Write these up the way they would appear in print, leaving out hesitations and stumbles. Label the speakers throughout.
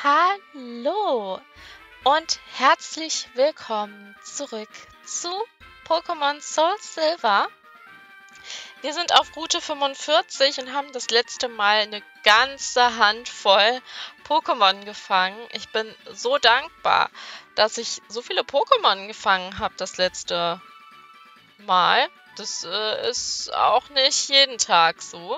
Speaker 1: Hallo und herzlich willkommen zurück zu Pokémon Soul Silver. Wir sind auf Route 45 und haben das letzte Mal eine ganze Handvoll Pokémon gefangen. Ich bin so dankbar, dass ich so viele Pokémon gefangen habe das letzte Mal. Das ist auch nicht jeden Tag so.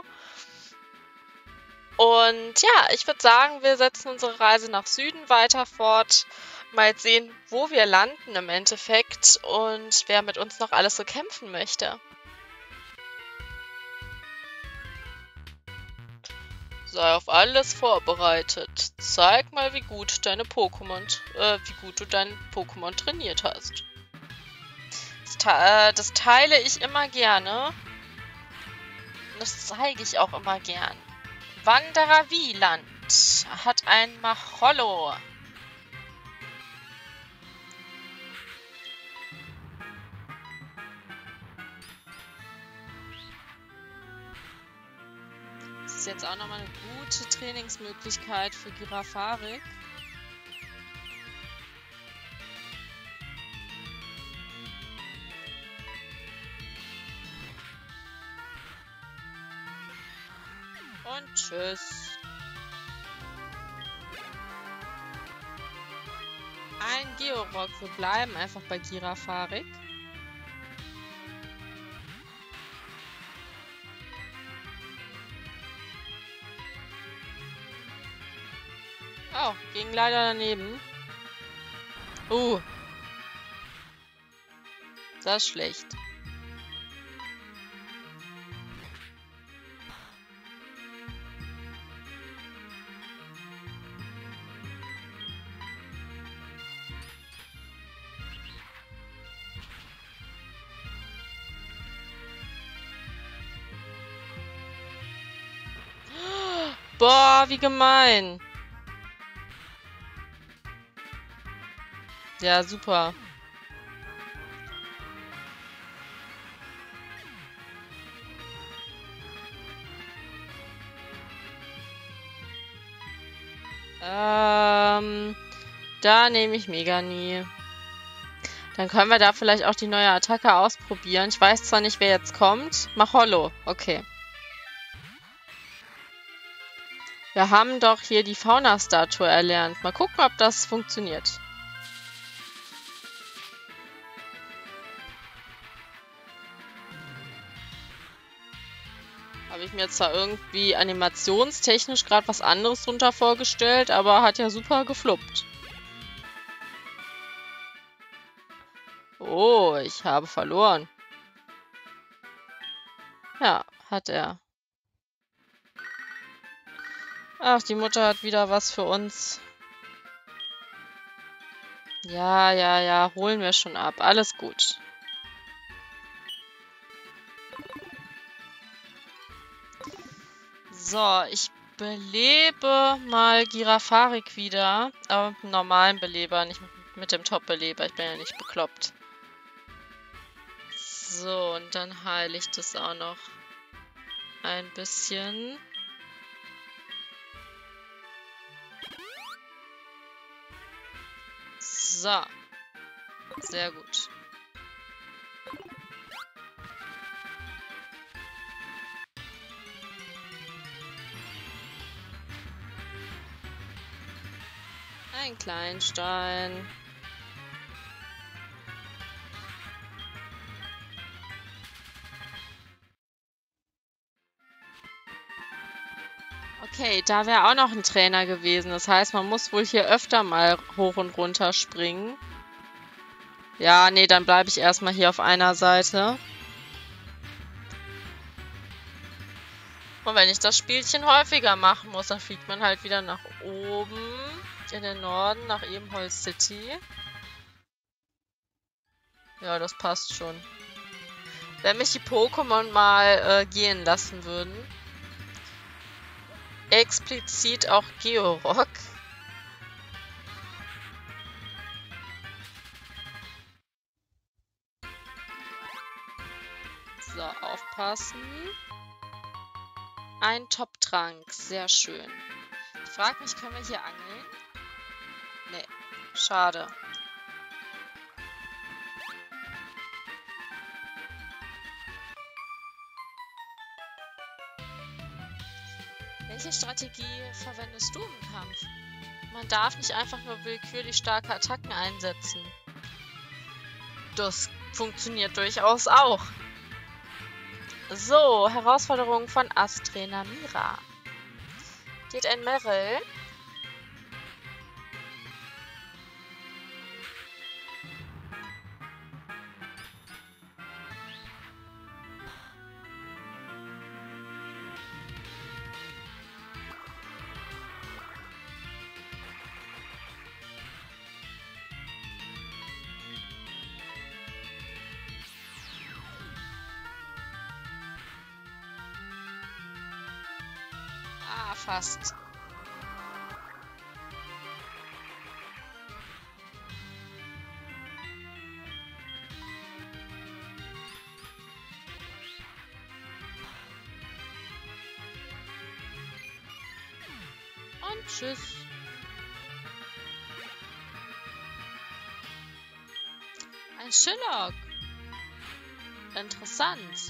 Speaker 1: Und ja, ich würde sagen, wir setzen unsere Reise nach Süden weiter fort. Mal sehen, wo wir landen im Endeffekt und wer mit uns noch alles so kämpfen möchte. Sei auf alles vorbereitet. Zeig mal, wie gut du deine Pokémon trainiert hast. Das teile ich immer gerne. Und das zeige ich auch immer gern. Wanderer Wieland hat ein Machollo. Das ist jetzt auch nochmal eine gute Trainingsmöglichkeit für Girafarik. Und tschüss. Ein Georock. Wir bleiben einfach bei Girafarik. Oh, ging leider daneben. Das ist schlecht. Boah, wie gemein. Ja, super. Da nehme ich Meganie. Dann können wir da vielleicht auch die neue Attacke ausprobieren. Ich weiß zwar nicht, wer jetzt kommt. Machollo, okay. Wir haben doch hier die Fauna-Statue erlernt. Mal gucken, ob das funktioniert. Habe ich mir zwar irgendwie animationstechnisch gerade was anderes drunter vorgestellt, aber hat ja super gefluppt. Oh, ich habe verloren. Ja, hat er. Ach, die Mutter hat wieder was für uns. Ja, holen wir schon ab. Alles gut. So, ich belebe mal Girafarik wieder. Aber mit dem normalen Beleber, nicht mit dem Top-Beleber. Ich bin ja nicht bekloppt. So, und dann heile ich das auch noch ein bisschen. So. Sehr gut. Ein Kleinstein. Okay, da wäre auch noch ein Trainer gewesen. Das heißt, man muss wohl hier öfter mal hoch und runter springen. Ja, nee, dann bleibe ich erstmal hier auf einer Seite. Und wenn ich das Spielchen häufiger machen muss, dann fliegt man halt wieder nach oben, in den Norden, nach Ebenholz City. Ja, das passt schon. Wenn mich die Pokémon mal gehen lassen würden. Explizit auch Georock. So, aufpassen. Ein Top-Trank, sehr schön. Ich frage mich, können wir hier angeln? Nee, schade. Welche Strategie verwendest du im Kampf? Man darf nicht einfach nur willkürlich starke Attacken einsetzen. Das funktioniert durchaus auch. So, Herausforderung von Ass-Trainer Mira. Geht ein Meryl. Ah, fast. Und tschüss. Ein Shillock. Interessant.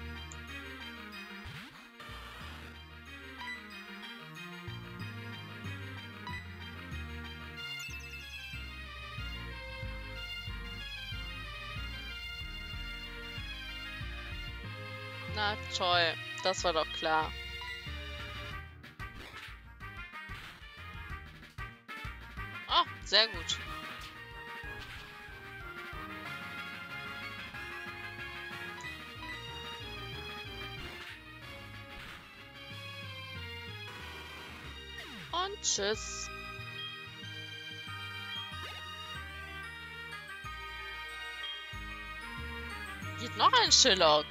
Speaker 1: Na toll, das war doch klar. Oh, sehr gut. Und tschüss. Geht noch ein Shillock.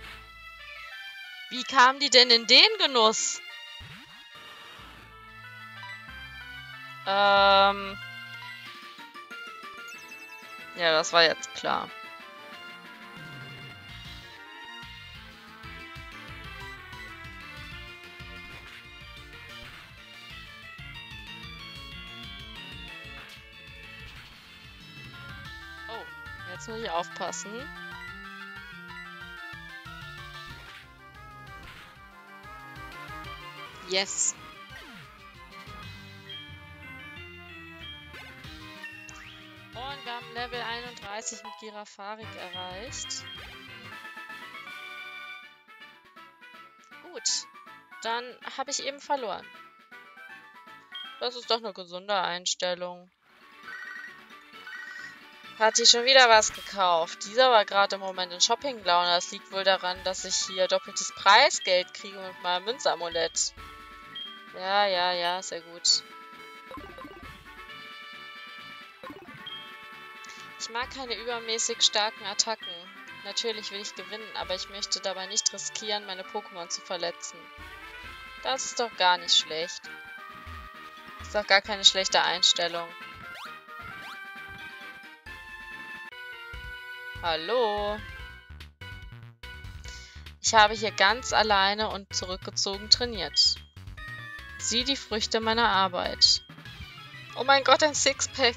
Speaker 1: Wie kam die denn in den Genuss? Ja, das war jetzt klar. Oh, jetzt muss ich aufpassen. Yes. Und wir haben Level 31 mit Girafarik erreicht. Gut, dann habe ich eben verloren. Das ist doch eine gesunde Einstellung. Hat die schon wieder was gekauft? Dieser war gerade im Moment in Shopping-Laune. Das liegt wohl daran, dass ich hier doppeltes Preisgeld kriege mit meinem Münzamulett. Ja, sehr gut. Ich mag keine übermäßig starken Attacken. Natürlich will ich gewinnen, aber ich möchte dabei nicht riskieren, meine Pokémon zu verletzen. Das ist doch gar nicht schlecht. Das ist doch gar keine schlechte Einstellung. Hallo? Ich habe hier ganz alleine und zurückgezogen trainiert. Sieh die Früchte meiner Arbeit. Oh mein Gott, ein Sixpack.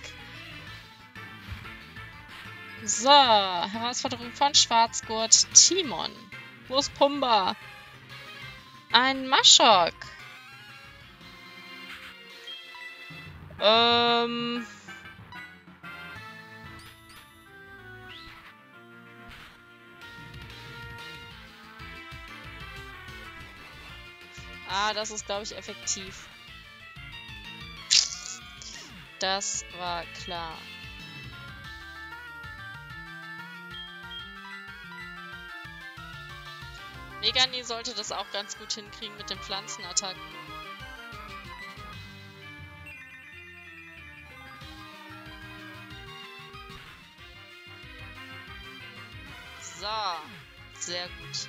Speaker 1: So, Herausforderung von Schwarzgurt Timon. Wo ist Pumba? Ein Maschok. Ah, das ist, glaube ich, effektiv. Das war klar. Megani sollte das auch ganz gut hinkriegen mit den Pflanzenattacken. So, sehr gut.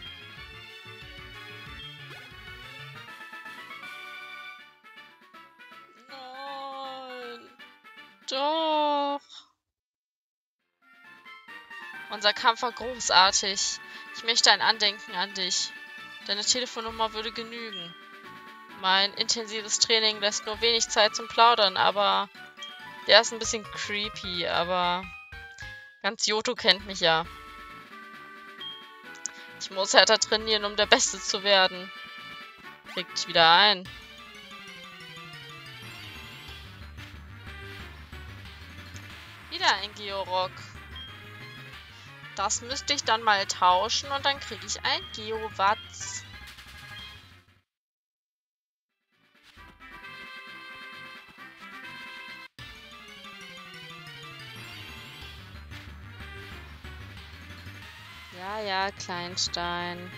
Speaker 1: Nein. Doch. Unser Kampf war großartig. Ich möchte ein Andenken an dich. Deine Telefonnummer würde genügen. Mein intensives Training lässt nur wenig Zeit zum Plaudern, aber der ist ein bisschen creepy, aber ganz Johto kennt mich ja. Ich muss härter trainieren, um der Beste zu werden. Krieg dich wieder ein. Wieder ein Georock. Das müsste ich dann mal tauschen und dann kriege ich ein Geowatz. Ja, ja, Kleinstein.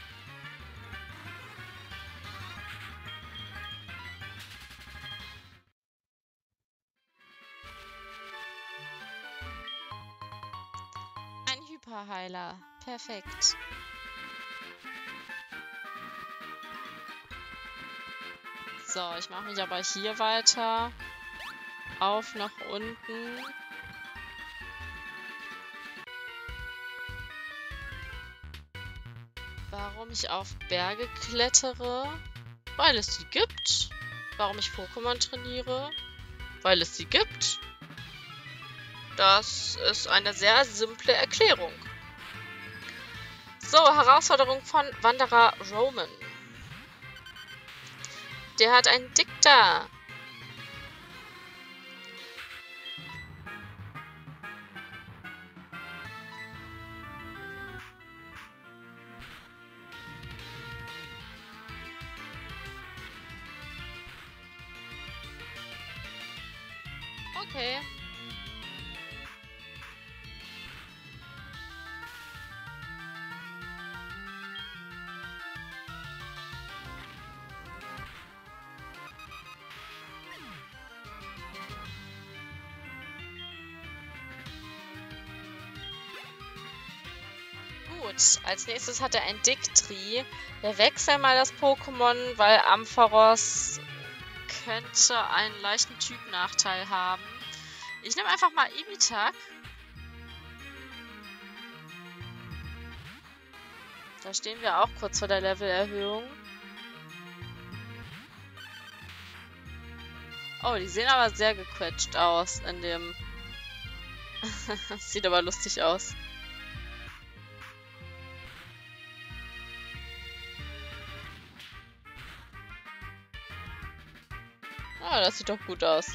Speaker 1: Ein Hyperheiler. Perfekt. So, ich mache mich aber hier weiter. Auf nach unten. Warum ich auf Berge klettere? Weil es sie gibt. Warum ich Pokémon trainiere? Weil es sie gibt. Das ist eine sehr simple Erklärung. So, Herausforderung von Wanderer Roman. Der hat einen Dicta. Okay. Gut, als nächstes hat er ein Dictri. Wir wechseln mal das Pokémon, weil Ampharos könnte einen leichten Typnachteil haben. Ich nehme einfach mal Ibitak. Da stehen wir auch kurz vor der Levelerhöhung. Oh, die sehen aber sehr gequetscht aus in dem... Sieht aber lustig aus. Ah, das sieht doch gut aus.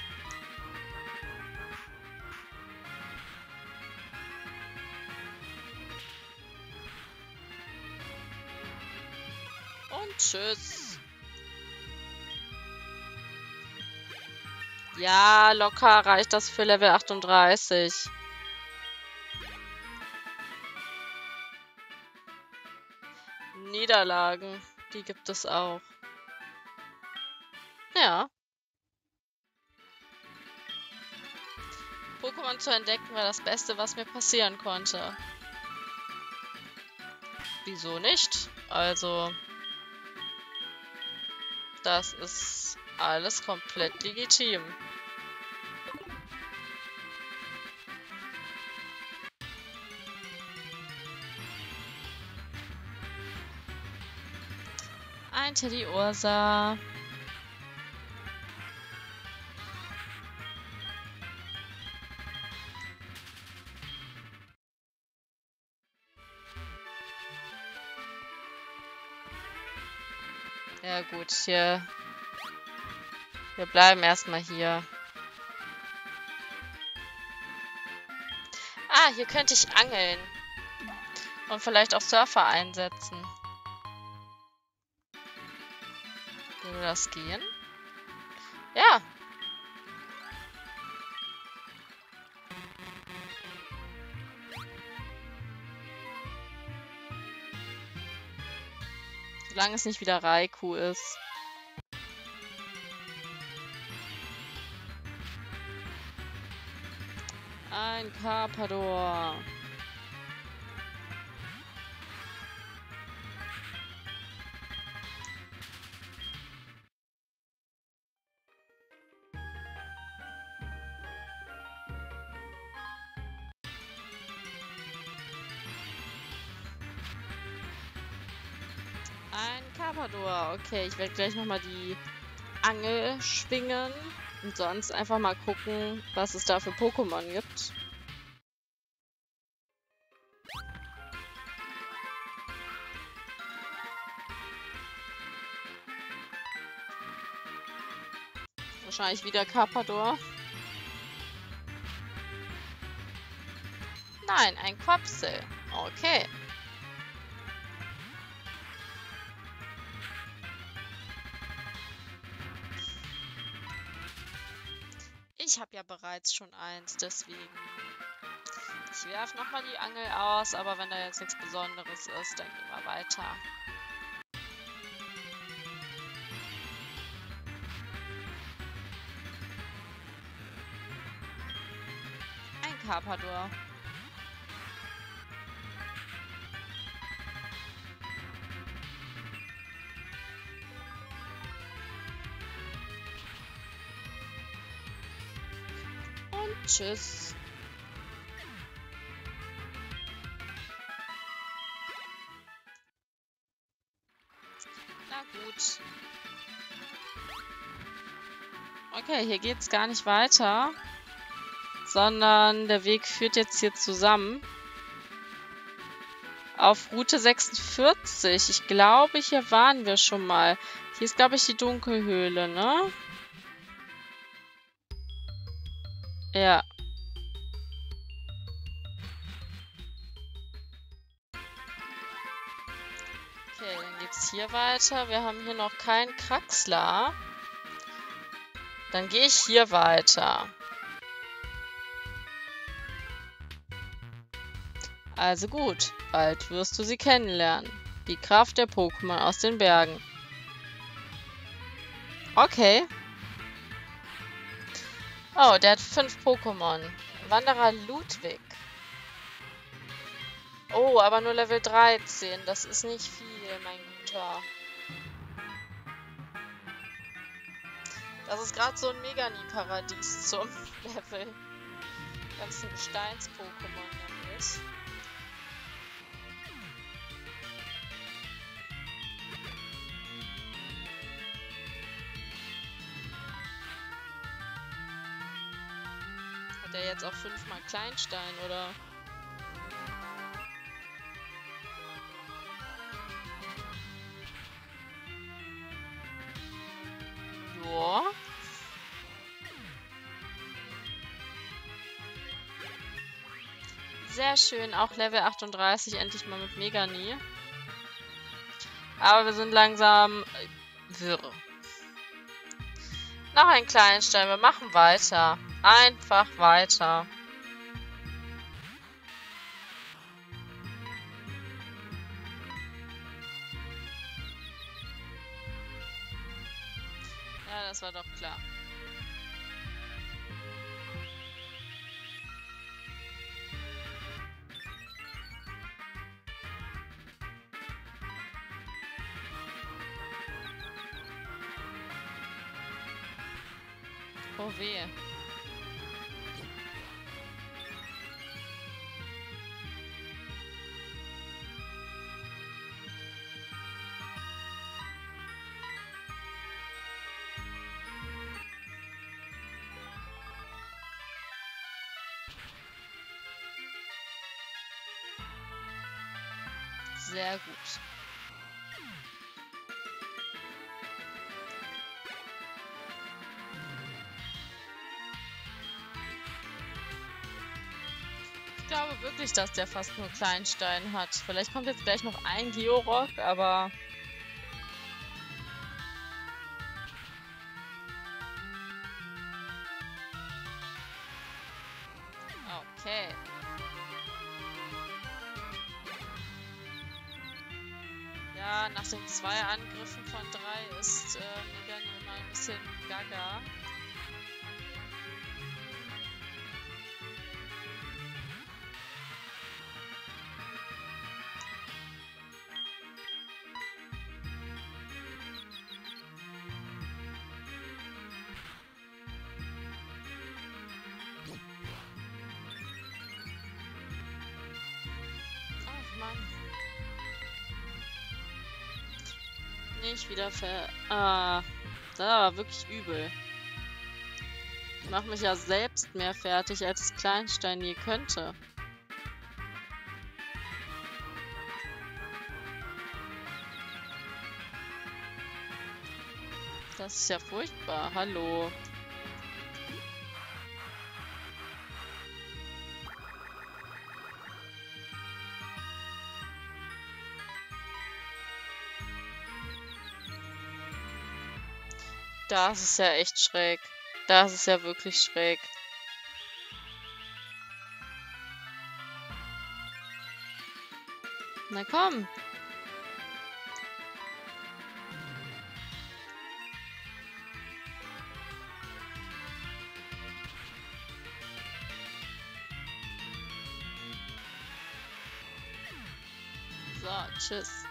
Speaker 1: Und tschüss. Ja, locker reicht das für Level 38. Niederlagen, die gibt es auch. Ja. Pokémon zu entdecken war das Beste, was mir passieren konnte. Wieso nicht? Also, das ist alles komplett legitim. Ein Teddiursa. Ja gut, hier. Wir bleiben erstmal hier. Ah, hier könnte ich angeln. Und vielleicht auch Surfer einsetzen. Würde das gehen? Ja. Solange es nicht wieder Raikou ist. Ein Carpador. Ein Carpador. Okay, ich werde gleich nochmal die Angel schwingen und sonst einfach mal gucken, was es da für Pokémon gibt. Wahrscheinlich wieder Carpador. Nein, ein Quapsel. Okay. Ich habe ja bereits schon eins, deswegen. Ich werfe nochmal die Angel aus, aber wenn da jetzt nichts Besonderes ist, dann gehen wir weiter. Ein Carpador. Und tschüss. Na gut. Okay, hier geht's gar nicht weiter, sondern der Weg führt jetzt hier zusammen auf Route 46. Ich glaube, hier waren wir schon mal. Hier ist, glaube ich, die Dunkelhöhle, ne? Ja. Okay, dann geht's hier weiter. Wir haben hier noch keinen Kraxler. Dann gehe ich hier weiter. Also gut, bald wirst du sie kennenlernen. Die Kraft der Pokémon aus den Bergen. Okay. Oh, der hat 5 Pokémon. Wanderer Ludwig. Oh, aber nur Level 13. Das ist nicht viel, mein Guter. Das ist gerade so ein Meganie-Paradies zum Level. Ganzen Gesteins-Pokémon nämlich. Hat er jetzt auch 5-mal Kleinstein, oder? Joa. Sehr schön, auch Level 38, endlich mal mit Meganie. Aber wir sind langsam wirr. Noch ein Kleinstein, wir machen weiter. Einfach weiter. Ja, das war doch klar. Oh weh. Sehr gut. Ich glaube wirklich, dass der fast nur Kleinstein hat. Vielleicht kommt jetzt gleich noch ein Georock, aber... Okay. Ja, nach den 2 Angriffen von 3 ist Meganie immer ein bisschen gaga. Ach Mann. mich wieder ver... Ah, das war wirklich übel. Ich mache mich ja selbst mehr fertig, als es Kleinstein je könnte. Das ist ja furchtbar. Hallo. Das ist ja echt schräg. Das ist ja wirklich schräg. Na komm. So, tschüss.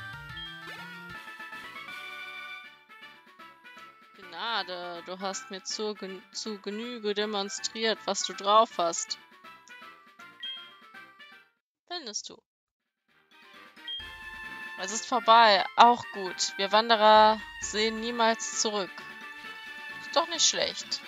Speaker 1: Gnade, du hast mir zu Genüge demonstriert, was du drauf hast. Findest du? Es ist vorbei. Auch gut. Wir Wanderer sehen niemals zurück. Ist doch nicht schlecht.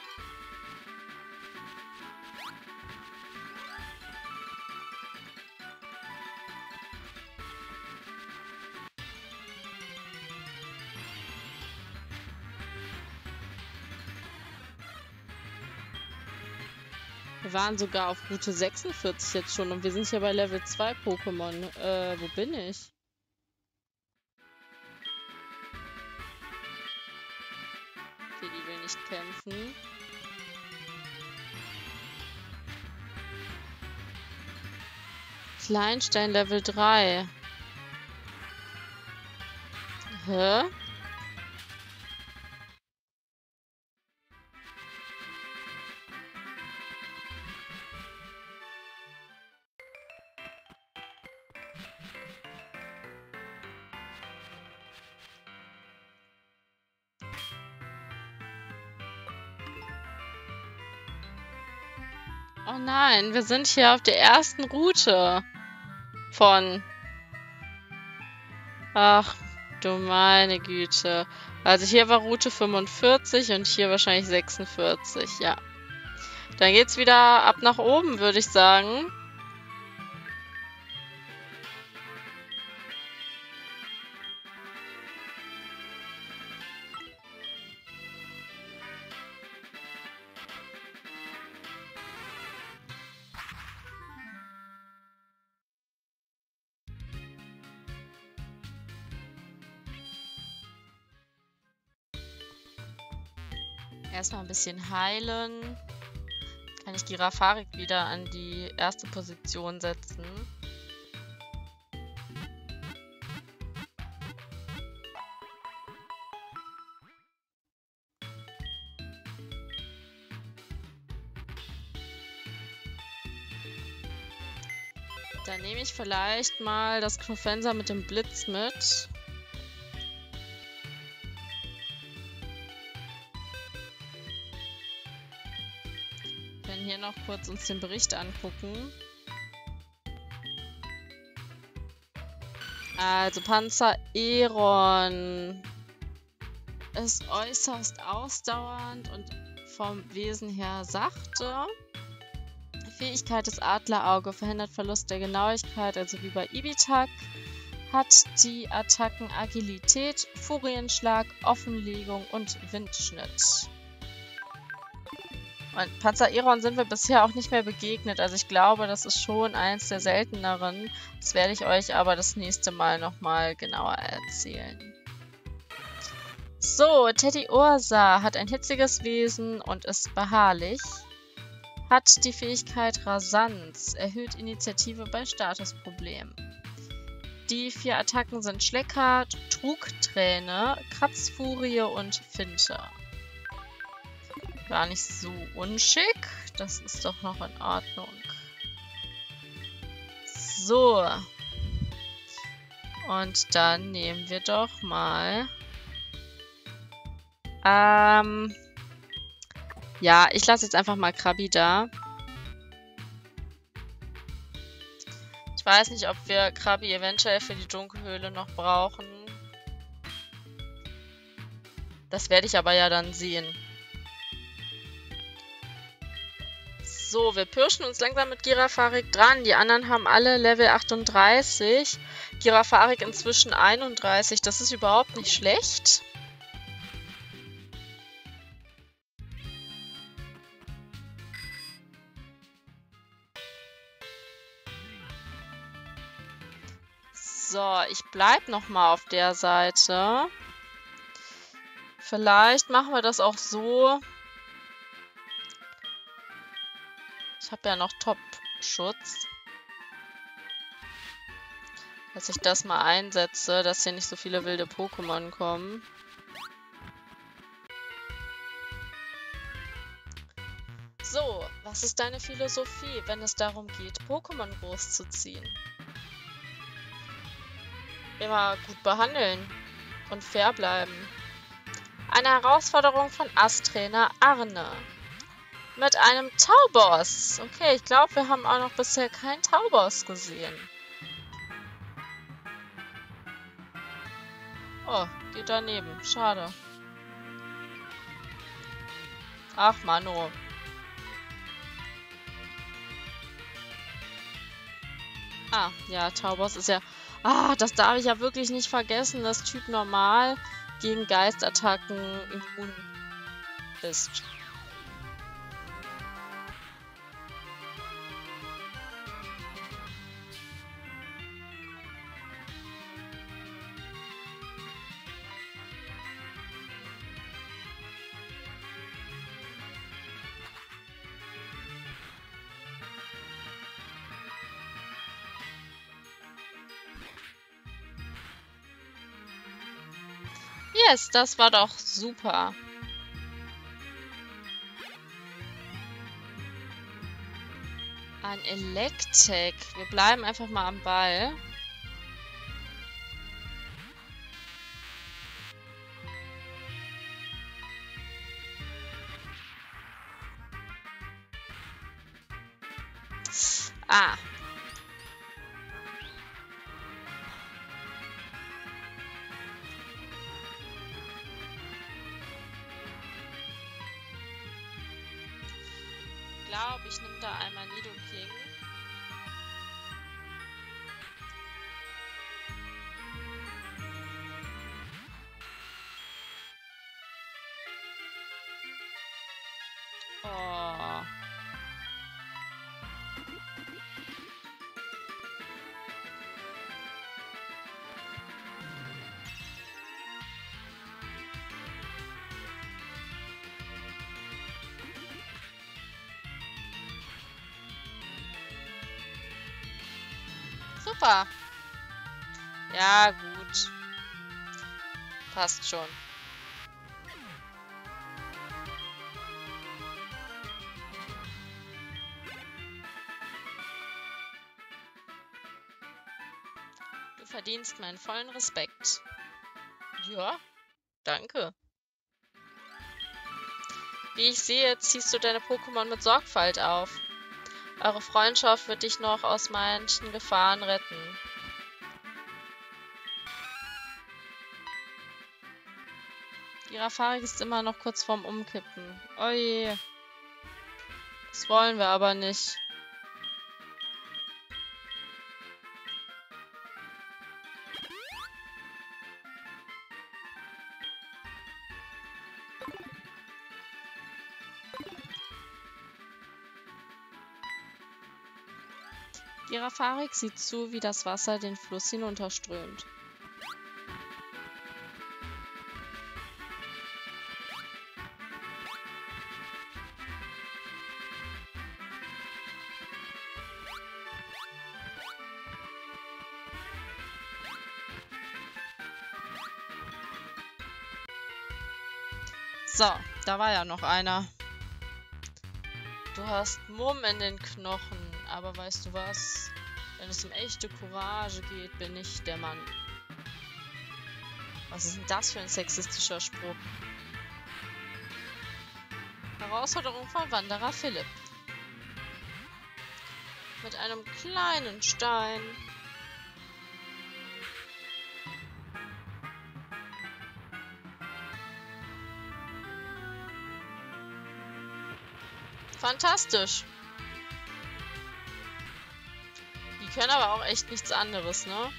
Speaker 1: Wir waren sogar auf Route 46 jetzt schon und wir sind hier bei Level 2 Pokémon. Wo bin ich? Okay, die will nicht kämpfen. Kleinstein Level 3. Hä? Oh nein, wir sind hier auf der ersten Route von... Ach, du meine Güte. Also hier war Route 45 und hier wahrscheinlich 46, ja. Dann geht's wieder ab nach oben, würde ich sagen. Erstmal ein bisschen heilen. Kann ich Girafarik wieder an die erste Position setzen. Dann nehme ich vielleicht mal das Knofenser mit dem Blitz mit. Wir können hier noch kurz uns den Bericht angucken. Also Panzer Eron ist äußerst ausdauernd und vom Wesen her sachte. Fähigkeit des Adlerauge verhindert Verlust der Genauigkeit, also wie bei Ibitak. Hat die Attacken Agilität, Furienschlag, Offenlegung und Windschnitt. Und Panzer Eron sind wir bisher auch nicht mehr begegnet, also ich glaube, das ist schon eins der selteneren. Das werde ich euch aber das nächste Mal nochmal genauer erzählen. So, Teddiursa hat ein hitziges Wesen und ist beharrlich. Hat die Fähigkeit Rasanz, erhöht Initiative bei Statusproblemen. Die 4 Attacken sind Schlecker, Trugträne, Kratzfurie und Finte. Gar nicht so unschick, das ist doch noch in Ordnung. So. Und dann nehmen wir doch mal... Ja, ich lasse jetzt einfach mal Krabi da. Ich weiß nicht, ob wir Krabi eventuell für die Dunkelhöhle noch brauchen. Das werde ich aber ja dann sehen. So, wir pirschen uns langsam mit Girafarik dran. Die anderen haben alle Level 38. Girafarik inzwischen 31. Das ist überhaupt nicht schlecht. So, ich bleibe nochmal auf der Seite. Vielleicht machen wir das auch so. Ich habe ja noch Top-Schutz. Dass ich das mal einsetze, dass hier nicht so viele wilde Pokémon kommen. So, was ist deine Philosophie, wenn es darum geht, Pokémon großzuziehen? Immer gut behandeln und fair bleiben. Eine Herausforderung von Ass-Trainer Arne. Mit einem Tauboss. Okay, ich glaube, wir haben auch noch bisher keinen Tauboss gesehen. Oh, geht daneben. Schade. Ach, Mano. Ah, ja, Tauboss ist ja... Ah, das darf ich ja wirklich nicht vergessen, dass Typ Normal gegen Geistattacken immun ist. Yes, das war doch super. Ein Electek. Wir bleiben einfach mal am Ball. Ah. Ich glaube, ich nehme da einmal Nidoking. Oh. Super. Ja, gut. Passt schon. Du verdienst meinen vollen Respekt. Ja, danke. Wie ich sehe, ziehst du deine Pokémon mit Sorgfalt auf. Eure Freundschaft wird dich noch aus manchen Gefahren retten. Girafarik ist immer noch kurz vorm Umkippen. Oh je. Das wollen wir aber nicht. Girafarik sieht zu, wie das Wasser den Fluss hinunterströmt. So, da war ja noch einer. Du hast Mumm in den Knochen, aber weißt du was? Wenn es um echte Courage geht, bin ich der Mann. Was ist denn das für ein sexistischer Spruch? Herausforderung von Wanderer Philipp. Mit einem kleinen Stein. Fantastisch. Die können aber auch echt nichts anderes, ne?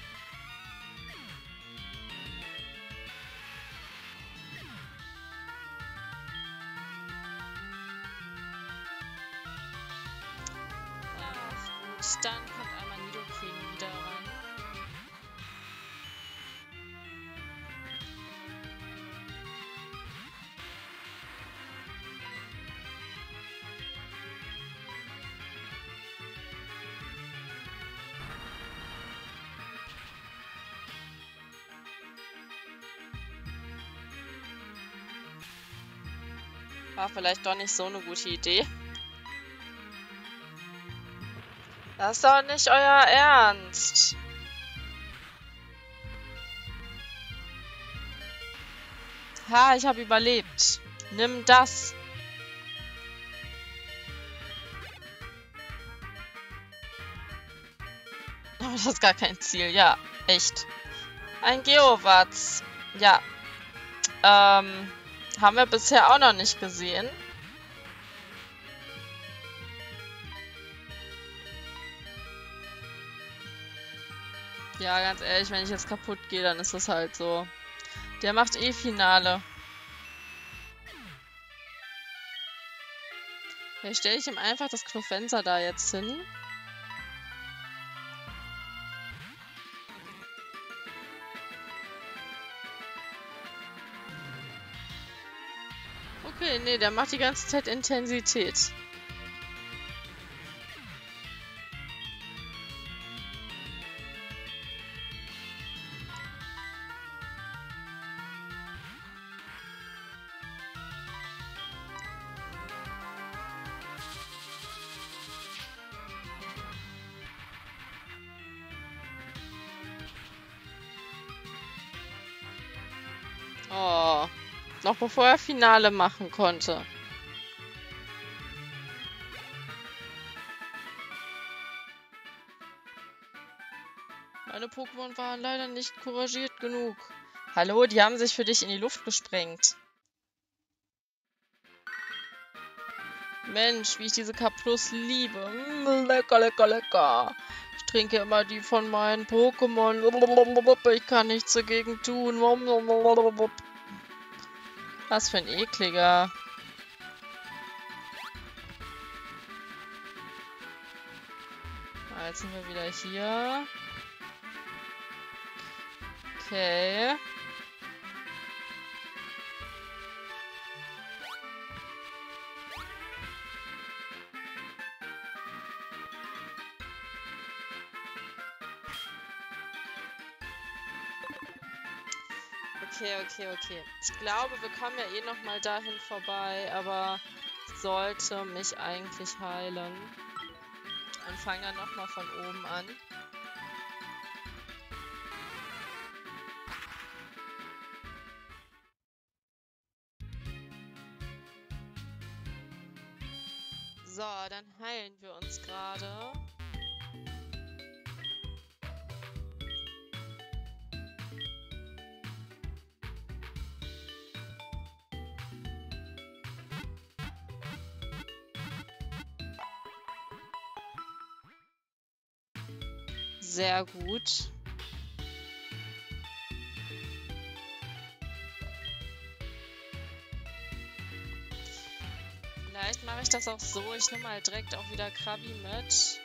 Speaker 1: Ach gut, dann kommt einmal Nidoking wieder ran. War vielleicht doch nicht so eine gute Idee. Das ist doch nicht euer Ernst. Ha, ich habe überlebt. Nimm das. Aber das ist gar kein Ziel. Ja, echt. Ein Geowatz. Ja. Haben wir bisher auch noch nicht gesehen. Ja, ganz ehrlich, wenn ich jetzt kaputt gehe, dann ist das halt so. Der macht eh Finale. Vielleicht stelle ich ihm einfach das Clofenza da jetzt hin. Okay, nee, der macht die ganze Zeit Intensität. Oh, noch bevor er Finale machen konnte. Meine Pokémon waren leider nicht couragiert genug. Hallo, die haben sich für dich in die Luft gesprengt. Mensch, wie ich diese K+ liebe. Lecker, lecker, lecker. Ich trinke immer die von meinen Pokémon. Ich kann nichts dagegen tun. Was für ein ekliger. Jetzt sind wir wieder hier. Okay. Okay. Ich glaube, wir kommen ja eh noch mal dahin vorbei, aber sollte mich eigentlich heilen. Und fange dann noch mal von oben an. So, dann heilen wir uns gerade. Sehr gut. Vielleicht mache ich das auch so. Ich nehme mal direkt auch wieder Krabi mit.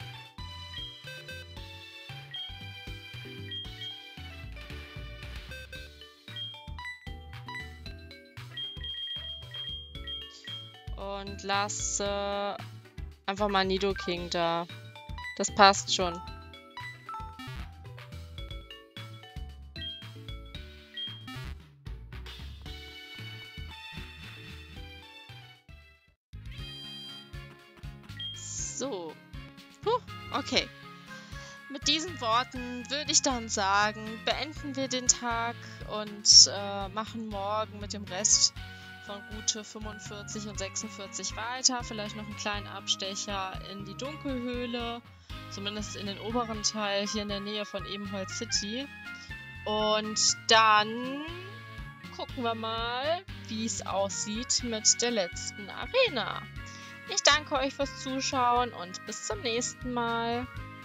Speaker 1: Und lasse einfach mal Nidoking da. Das passt schon. So. Okay. Mit diesen Worten würde ich dann sagen, beenden wir den Tag und machen morgen mit dem Rest von Route 45 und 46 weiter. Vielleicht noch einen kleinen Abstecher in die Dunkelhöhle, zumindest in den oberen Teil, hier in der Nähe von Ebenholz City. Und dann gucken wir mal, wie es aussieht mit der letzten Arena. Ich danke euch fürs Zuschauen und bis zum nächsten Mal.